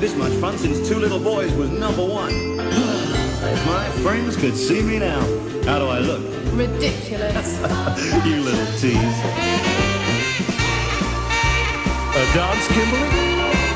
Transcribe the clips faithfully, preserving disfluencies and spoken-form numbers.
this much fun since Two Little Boys was number one. If my friends could see me now. How do I look? Ridiculous. You little tease. A dance, Kimberly?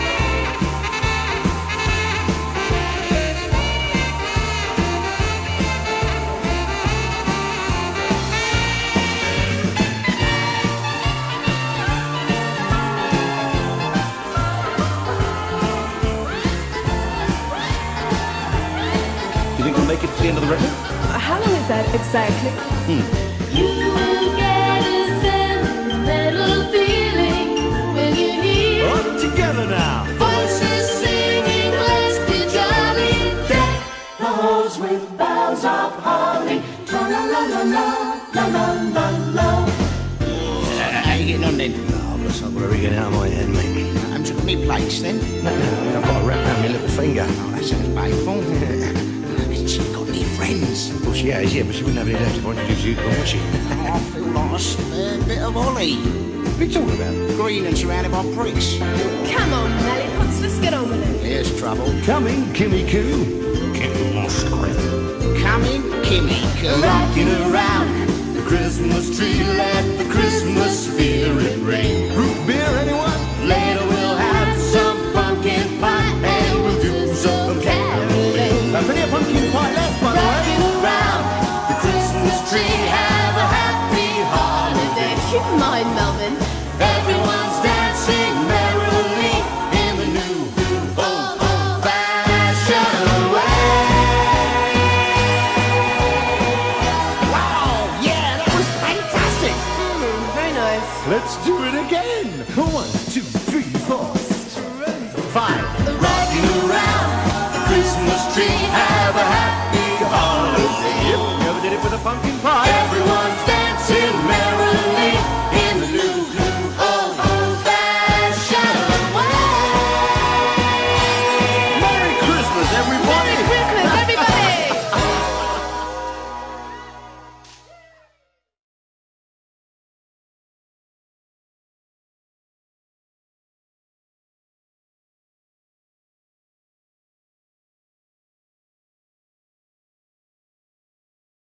Do you think we'll make it to the end of the record? How long is that exactly? Hmm. You will get a sentimental feeling when you hear All together now. voices singing, let's be jolly. Deck the halls with boughs of holly. La la la la la la la la la. How you getting on then? Oh, that's not where we get out of my head, mate. I'm took me plates then. No, no, I've got a wrap around my little finger. Oh, that sounds painful. She's got any friends? Well, she has, yeah, but she wouldn't have any left if I introduced you to her, would she? Oh, I feel like a spare bit of Ollie. What are you talking about? Green and surrounded by pricks. Come on, Lollipops, let's get on with it. Here's trouble. Coming, Kimmy Coo. Get lost, Coming, Kimmy Coo. Rocking around the Christmas tree, let the Christmas spirit ring. Root beer, anyone? Later we'll have some pumpkin pie and we'll do some caroling. Now, plenty of pumpkin pie left, by the way. Rocking around the Christmas tree, have a happy holiday. Keep in mind, Melvin. Everyone's dancing merrily in the new old old-fashioned way. Wow, yeah, that was fantastic. Mm, very nice. Let's do it again. Come on.